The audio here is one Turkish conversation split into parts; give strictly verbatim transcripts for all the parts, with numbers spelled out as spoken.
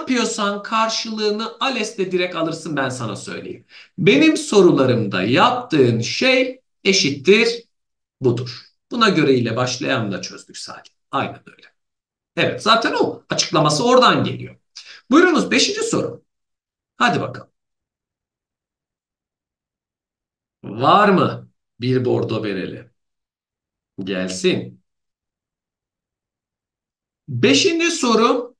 yapıyorsan karşılığını ALES'te direkt alırsın, ben sana söyleyeyim. Benim sorularımda yaptığın şey eşittir budur. Buna göre ile başlayan da çözdük Salih. Aynen öyle. Evet, zaten o açıklaması oradan geliyor. Buyurunuz beşinci soru. Hadi bakalım. Var mı bir bordo bereli? Gelsin. Beşinci soru,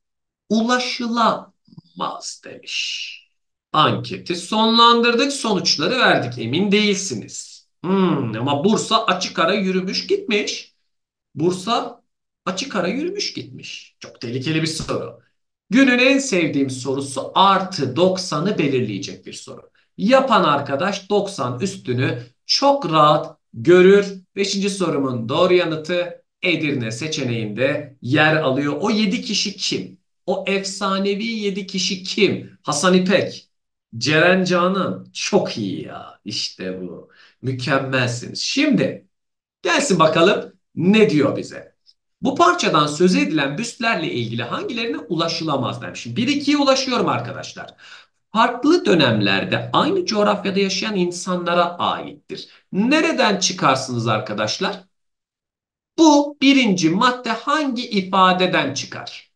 ulaşılamaz demiş. Anketi sonlandırdık, sonuçları verdik. Emin değilsiniz. Hmm, ama Bursa açık ara yürümüş gitmiş. Bursa açık ara yürümüş gitmiş. Çok tehlikeli bir soru. Günün en sevdiğim sorusu, artı doksanı belirleyecek bir soru. Yapan arkadaş doksan üstünü çok rahat görür. Beşinci sorumun doğru yanıtı Edirne seçeneğinde yer alıyor. O yedi kişi kim? O efsanevi yedi kişi kim? Hasan İpek, Ceren Canan. Çok iyi ya. İşte bu. Mükemmelsiniz. Şimdi gelsin bakalım ne diyor bize? Bu parçadan söz edilen büstlerle ilgili hangilerine ulaşılamaz demiş. bir ikiye ulaşıyorum arkadaşlar. Farklı dönemlerde aynı coğrafyada yaşayan insanlara aittir. Nereden çıkarsınız arkadaşlar? Bu birinci madde hangi ifadeden çıkar?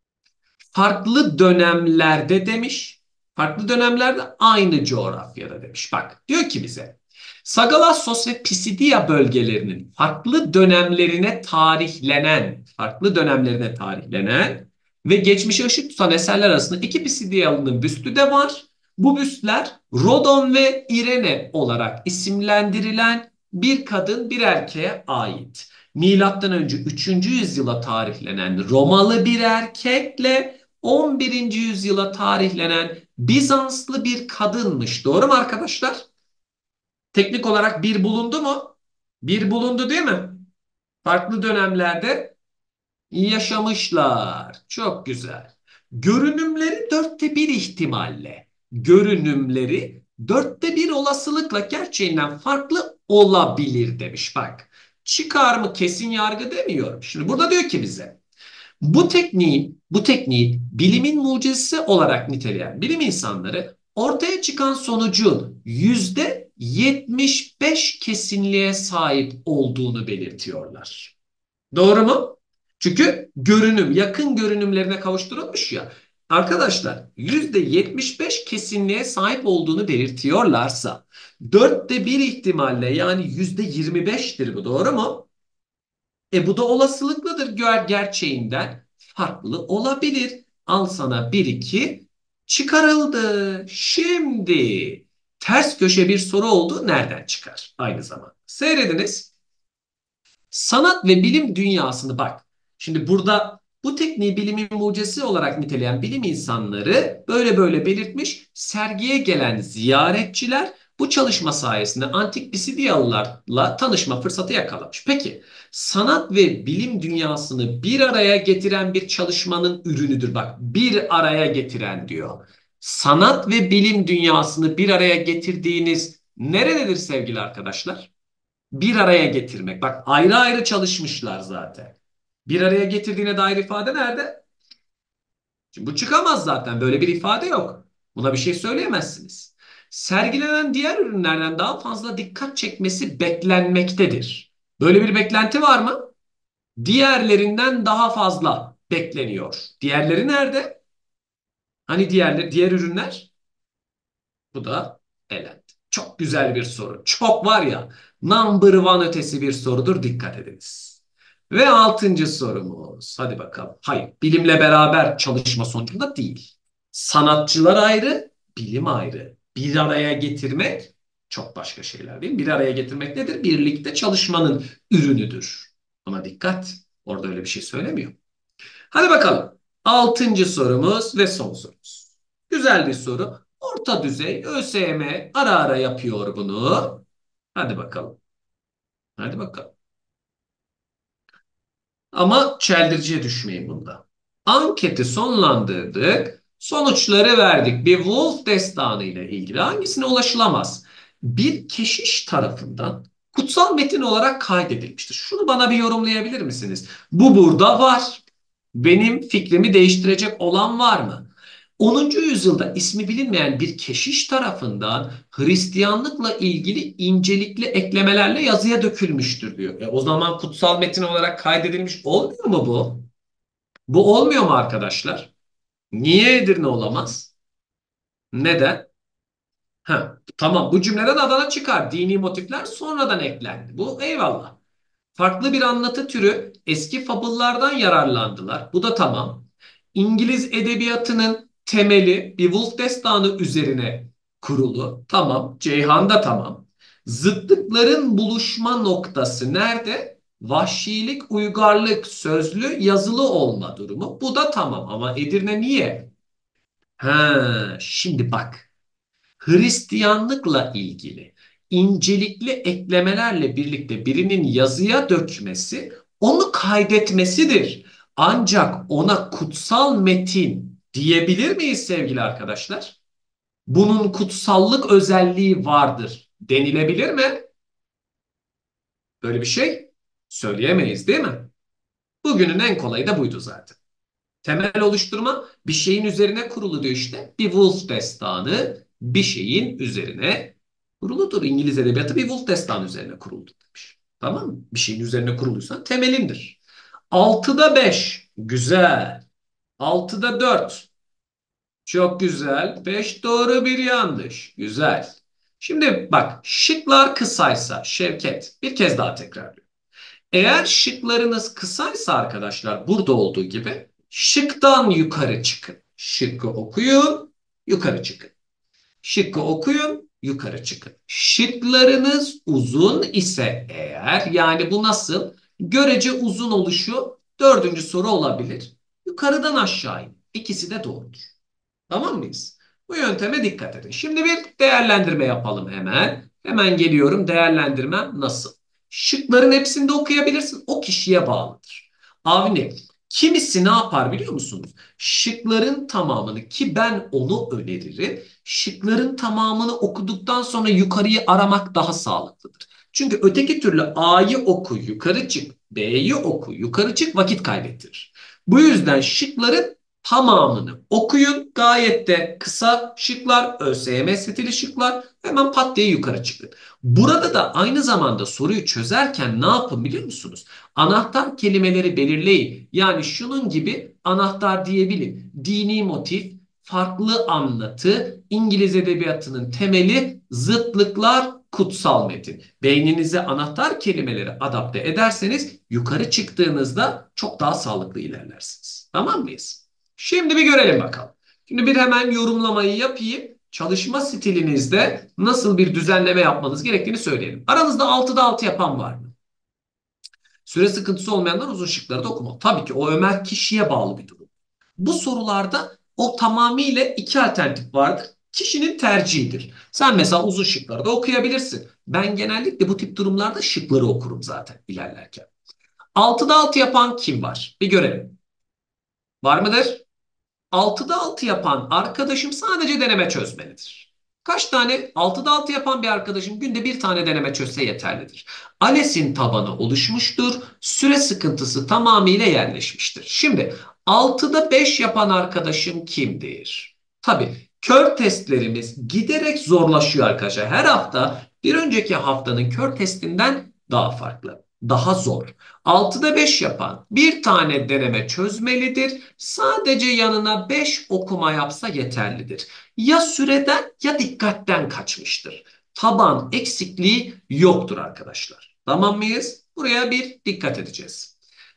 Farklı dönemlerde demiş. Farklı dönemlerde aynı coğrafyada demiş. Bak diyor ki bize, Sagalassos ve Pisidia bölgelerinin farklı dönemlerine tarihlenen, farklı dönemlerine tarihlenen ve geçmişe ışık tutan eserler arasında iki Pisidialı'nın büstü de var. Bu büstler Rodon ve Irene olarak isimlendirilen bir kadın bir erkeğe ait. Milattan önce üçüncü yüzyıla tarihlenen Romalı bir erkekle on birinci yüzyıla tarihlenen Bizanslı bir kadınmış. Doğru mu arkadaşlar? Teknik olarak bir bulundu mu? Bir bulundu değil mi? Farklı dönemlerde yaşamışlar. Çok güzel. Görünümleri dörtte bir ihtimalle. Görünümleri dörtte bir olasılıkla gerçeğinden farklı olabilir demiş. Bak. Çıkar mı kesin yargı demiyorum. Şimdi burada diyor ki bize, bu tekniğin, bu tekniğin bilimin mucizesi olarak niteleyen bilim insanları ortaya çıkan sonucun yüzde yetmiş beş kesinliğe sahip olduğunu belirtiyorlar. Doğru mu? Çünkü görünüm, yakın görünümlerine kavuşturulmuş ya. Arkadaşlar yüzde yetmiş beş kesinliğe sahip olduğunu belirtiyorlarsa dörtte bir ihtimalle, yani yüzde yirmi beştir bu, doğru mu? E bu da olasılıklıdır, ger gerçeğinden farklı olabilir. Al sana bir iki çıkarıldı. Şimdi ters köşe bir soru oldu. Nereden çıkar? Aynı zamanda. Seyrediniz. Sanat ve bilim dünyasını bak. Şimdi burada bu tekniği bilimin mucizesi olarak niteleyen bilim insanları böyle böyle belirtmiş. Sergiye gelen ziyaretçiler bu çalışma sayesinde antik Pisidiyalılarla tanışma fırsatı yakalamış. Peki sanat ve bilim dünyasını bir araya getiren bir çalışmanın ürünüdür. Bak, bir araya getiren diyor. Sanat ve bilim dünyasını bir araya getirdiğiniz nerededir sevgili arkadaşlar? Bir araya getirmek. Bak, ayrı ayrı çalışmışlar zaten. Bir araya getirdiğine dair ifade nerede? Şimdi bu çıkamaz zaten. Böyle bir ifade yok. Buna bir şey söyleyemezsiniz. Sergilenen diğer ürünlerden daha fazla dikkat çekmesi beklenmektedir. Böyle bir beklenti var mı? Diğerlerinden daha fazla bekleniyor. Diğerleri nerede? Hani diğerleri, diğer ürünler? Bu da elendi. Çok güzel bir soru. Çok var ya, number one ötesi bir sorudur. Dikkat ediniz. Ve altıncı sorumuz. Hadi bakalım. Hayır, bilimle beraber çalışma sonucunda değil. Sanatçılar ayrı, bilim ayrı. Bir araya getirmek çok başka şeyler değil mi? Bir araya getirmek nedir? Birlikte çalışmanın ürünüdür. Ama dikkat, orada öyle bir şey söylemiyor. Hadi bakalım. Altıncı sorumuz ve son sorumuz. Güzel bir soru. Orta düzey ÖSYM ara ara yapıyor bunu. Hadi bakalım. Hadi bakalım. Ama çeldiriciye düşmeyin bunda. Anketi sonlandırdık. Sonuçları verdik. Bir Wolf destanı ile ilgili hangisine ulaşılamaz? Bir keşiş tarafından kutsal metin olarak kaydedilmiştir. Şunu bana bir yorumlayabilir misiniz? Bu burada var. Benim fikrimi değiştirecek olan var mı? onuncu yüzyılda ismi bilinmeyen bir keşiş tarafından Hristiyanlıkla ilgili incelikli eklemelerle yazıya dökülmüştür diyor. E, o zaman kutsal metin olarak kaydedilmiş olmuyor mu bu? Bu olmuyor mu arkadaşlar? Niye Edirne olamaz? Neden? Ha, tamam, bu cümleden Adana çıkar. Dini motifler sonradan eklendi. Bu eyvallah. Farklı bir anlatı türü, eski fabıllardan yararlandılar. Bu da tamam. İngiliz edebiyatının temeli bir Wolf destanı üzerine kurulu. Tamam. Ceyhan da tamam. Zıtlıkların buluşma noktası nerede? Vahşilik, uygarlık, sözlü, yazılı olma durumu. Bu da tamam ama Edirne niye? Ha, şimdi bak. Hristiyanlıkla ilgili incelikli eklemelerle birlikte birinin yazıya dökmesi onu kaydetmesidir. Ancak ona kutsal metin diyebilir miyiz sevgili arkadaşlar? Bunun kutsallık özelliği vardır denilebilir mi? Böyle bir şey söyleyemeyiz, değil mi? Bugünün en kolayı da buydu zaten. Temel oluşturma bir şeyin üzerine kurulu diyor işte. Bir Wolf destanı bir şeyin üzerine kuruludur. İngiliz edebiyatı bir Wolf destanı üzerine kuruludur demiş. Tamam mı? Bir şeyin üzerine kuruluysa temelindir. altıda beş. Güzel. altıda dört. Çok güzel. beş doğru bir yanlış. Güzel. Şimdi bak, şıklar kısaysa Şevket bir kez daha tekrarlıyorum. Eğer şıklarınız kısaysa arkadaşlar burada olduğu gibi şıktan yukarı çıkın. Şıkkı okuyun, yukarı çıkın. Şıkkı okuyun, yukarı çıkın. Şıklarınız uzun ise eğer, yani bu nasıl? Görece uzun oluşu dördüncü soru olabilir. Yukarıdan aşağı in. İkisi de doğrudur. Tamam mıyız? Bu yönteme dikkat edin. Şimdi bir değerlendirme yapalım hemen. Hemen geliyorum. Değerlendirmem nasıl? Şıkların hepsini de okuyabilirsin. O kişiye bağlıdır. Avni, kimisi ne yapar biliyor musunuz? Şıkların tamamını, ki ben onu öneririm. Şıkların tamamını okuduktan sonra yukarıyı aramak daha sağlıklıdır. Çünkü öteki türlü A'yı oku, yukarı çık, B'yi oku, yukarı çık, vakit kaybettirir. Bu yüzden şıkların tamamını okuyun. Gayet de kısa şıklar, ÖSYM stili şıklar. Hemen pat diye yukarı çıkın. Burada da aynı zamanda soruyu çözerken ne yapın biliyor musunuz? Anahtar kelimeleri belirleyin. Yani şunun gibi anahtar diyebilin. Dini motif, farklı anlatı, İngiliz edebiyatının temeli, zıtlıklar, kutsal metin. Beyninize anahtar kelimeleri adapte ederseniz yukarı çıktığınızda çok daha sağlıklı ilerlersiniz. Tamam mıyız? Şimdi bir görelim bakalım. Şimdi bir hemen yorumlamayı yapayım. Çalışma stilinizde nasıl bir düzenleme yapmanız gerektiğini söyleyelim. Aranızda altıda altı yapan var mı? Süre sıkıntısı olmayanlar uzun şıkları da okumalı. Tabii ki o Ömer kişiye bağlı bir durum. Bu sorularda o tamamıyla iki alternatif vardır. Kişinin tercihidir. Sen mesela uzun şıkları da okuyabilirsin. Ben genellikle bu tip durumlarda şıkları okurum zaten ilerlerken. altıda altı yapan kim var? Bir görelim. Var mıdır? altıda altı yapan arkadaşım sadece deneme çözmelidir. Kaç tane? altıda altı yapan bir arkadaşım günde bir tane deneme çözse yeterlidir. ALES'in tabanı oluşmuştur. Süre sıkıntısı tamamıyla yerleşmiştir. Şimdi altıda beş yapan arkadaşım kimdir? Tabii kör testlerimiz giderek zorlaşıyor arkadaşlar. Her hafta bir önceki haftanın kör testinden daha farklı, daha zor. altıda beş yapan bir tane deneme çözmelidir. Sadece yanına beş okuma yapsa yeterlidir. Ya süreden ya dikkatten kaçmıştır. Taban eksikliği yoktur arkadaşlar. Tamam mıyız? Buraya bir dikkat edeceğiz.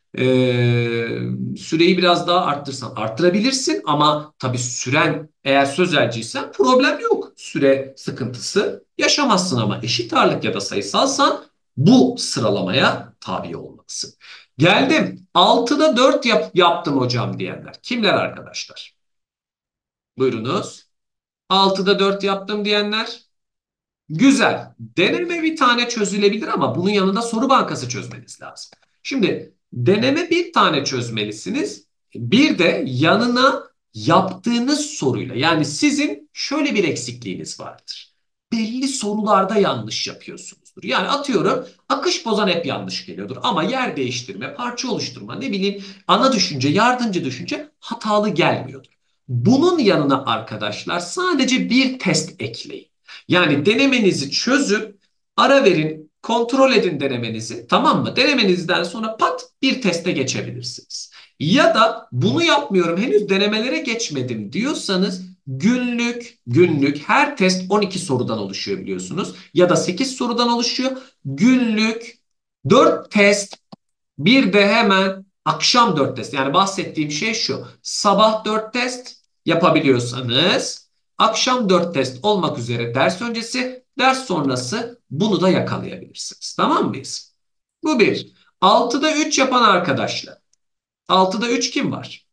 Ee, süreyi biraz daha arttırsan arttırabilirsin ama tabii süren, eğer sözelciysen problem yok. Süre sıkıntısı yaşamazsın ama eşit ağırlık ya da sayısalsan bu sıralamaya tabi olmalısın. Geldim. altıda dört yap yaptım hocam diyenler. Kimler arkadaşlar? Buyurunuz. altıda dört yaptım diyenler. Güzel. Deneme bir tane çözülebilir ama bunun yanında soru bankası çözmeniz lazım. Şimdi deneme bir tane çözmelisiniz. Bir de yanına yaptığınız soruyla, yani sizin şöyle bir eksikliğiniz vardır. Belli sorularda yanlış yapıyorsunuzdur. Yani atıyorum akış bozan hep yanlış geliyordur ama yer değiştirme, parça oluşturma, ne bileyim ana düşünce, yardımcı düşünce hatalı gelmiyordur. Bunun yanına arkadaşlar sadece bir test ekleyin. Yani denemenizi çözüp ara verin, kontrol edin denemenizi. Tamam mı? Denemenizden sonra pat bir teste geçebilirsiniz. Ya da bunu yapmıyorum, henüz denemelere geçmedim diyorsanız günlük günlük her test on iki sorudan oluşuyor biliyorsunuz. Ya da sekiz sorudan oluşuyor. Günlük dört test, bir de hemen akşam dört test. Yani bahsettiğim şey şu. Sabah dört test yapabiliyorsanız akşam dört test olmak üzere ders öncesi, ders sonrası bunu da yakalayabilirsiniz. Tamam mıyız? Bu bir. altıda üç yapan arkadaşlar. altıda üç kim var?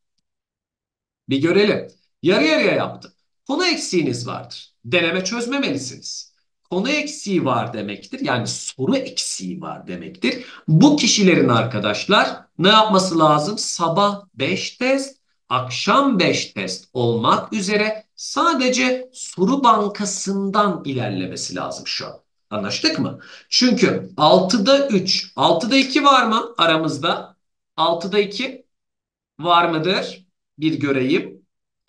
Bir görelim. Yarı yarıya yaptım. Konu eksiğiniz vardır. Deneme çözmemelisiniz. Konu eksiği var demektir. Yani soru eksiği var demektir. Bu kişilerin arkadaşlar ne yapması lazım? Sabah beş test, akşam beş test olmak üzere sadece soru bankasından ilerlemesi lazım şu an. Anlaştık mı? Çünkü altıda üç, altıda iki var mı aramızda? altıda iki var mıdır? Bir göreyim.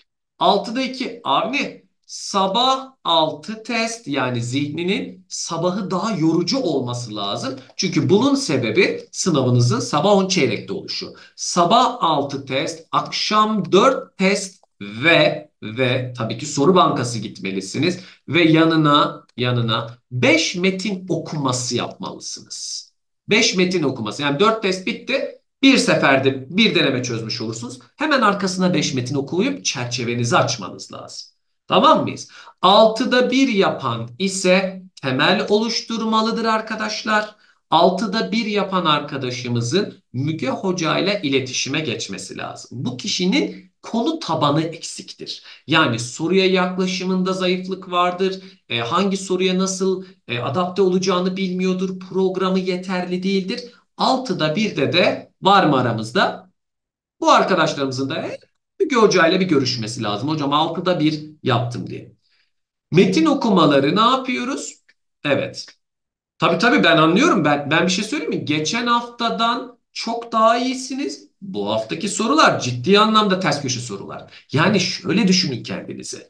altıda iki. Avni, sabah altı test, yani zihninin sabahı daha yorucu olması lazım. Çünkü bunun sebebi sınavınızın sabah on çeyrekte oluşu. Sabah altı test, akşam dört test ve ve tabii ki soru bankası gitmelisiniz ve yanına yanına beş metin okuması yapmalısınız. beş metin okuması. Yani dört test bitti. Bir seferde bir deneme çözmüş olursunuz. Hemen arkasına beş metin okuyup çerçevenizi açmanız lazım. Tamam mıyız? altıda bir yapan ise temel oluşturmalıdır arkadaşlar. altıda bir yapan arkadaşımızın Müge Hoca ile iletişime geçmesi lazım. Bu kişinin konu tabanı eksiktir. Yani soruya yaklaşımında zayıflık vardır. E, hangi soruya nasıl e, adapte olacağını bilmiyordur. Programı yeterli değildir. altıda birde de var mı aramızda? Bu arkadaşlarımızın da e, Müge Hoca ile bir görüşmesi lazım. Hocam altıda bir yaptım diye. Metin okumaları ne yapıyoruz? Evet. Tabii tabii ben anlıyorum. Ben, ben bir şey söyleyeyim mi? Geçen haftadan çok daha iyisiniz. Bu haftaki sorular ciddi anlamda ters köşe sorular. Yani şöyle düşünün kendinize.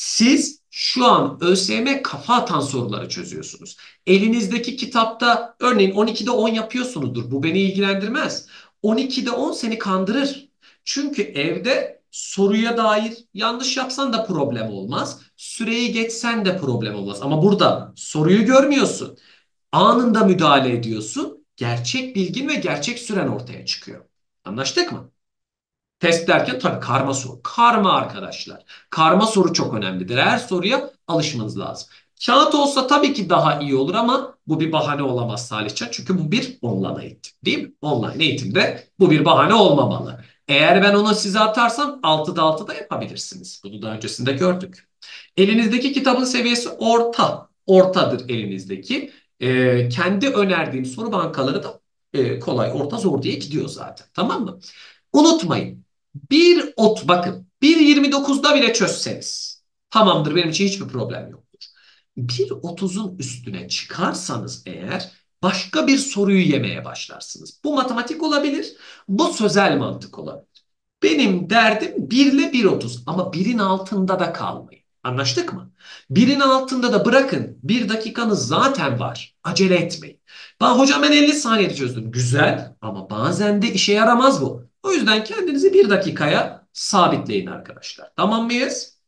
Siz şu an ÖSYM kafa atan soruları çözüyorsunuz. Elinizdeki kitapta örneğin on ikide on yapıyorsunuzdur. Bu beni ilgilendirmez. on ikide on seni kandırır. Çünkü evde soruya dair yanlış yapsan da problem olmaz. Süreyi geçsen de problem olmaz. Ama burada soruyu görmüyorsun. Anında müdahale ediyorsun. Gerçek bilgin ve gerçek süren ortaya çıkıyor. Anlaştık mı? Test derken tabii karma soru. Karma arkadaşlar. Karma soru çok önemlidir. Her soruya alışmanız lazım. Kağıt olsa tabii ki daha iyi olur ama bu bir bahane olamaz Salihcan. Çünkü bu bir online eğitim, değil mi? Online eğitimde bu bir bahane olmamalı. Eğer ben onu size atarsam altıda altıda yapabilirsiniz. Bunu daha öncesinde gördük. Elinizdeki kitabın seviyesi orta. Ortadır elinizdeki. Ee, kendi önerdiğim soru bankaları da e, kolay, orta, zor diye gidiyor zaten. Tamam mı? Unutmayın. Bir ot bakın. bir yirmi dokuzda bile çözseniz tamamdır, benim için hiçbir problem yoktur. bir otuzun üstüne çıkarsanız eğer başka bir soruyu yemeye başlarsınız. Bu matematik olabilir, bu sözel mantık olabilir. Benim derdim bir ile bir otuz ama birin altında da kalmayın. Anlaştık mı? Birin altında da bırakın. Bir dakikanız zaten var. Acele etmeyin. Ben hocam ben elli saniyede çözdüm. Güzel ama bazen de işe yaramaz bu. O yüzden kendinizi bir dakikaya sabitleyin arkadaşlar. Tamam mıyız?